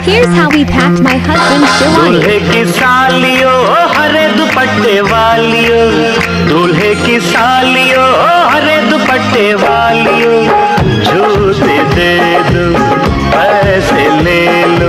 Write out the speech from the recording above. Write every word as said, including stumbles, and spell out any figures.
Here's how we packed my husband's Sherwani. दूल्हे की सालियो हरे दुपट्टे वालियो, दूल्हे की सालियो हरे दुपट्टे वालियो।